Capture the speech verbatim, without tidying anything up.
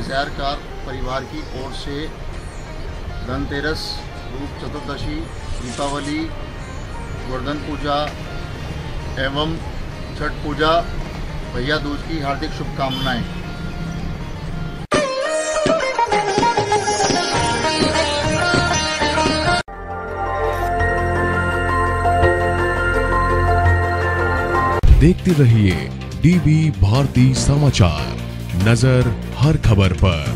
सैरकार परिवार की ओर से धनतेरस, रूप चतुर्दशी, दीपावली, गोवर्धन पूजा एवं छठ पूजा, भैया दूज की हार्दिक शुभकामनाएं। देखते रहिए डीबी भारती समाचार, नजर हर खबर पर।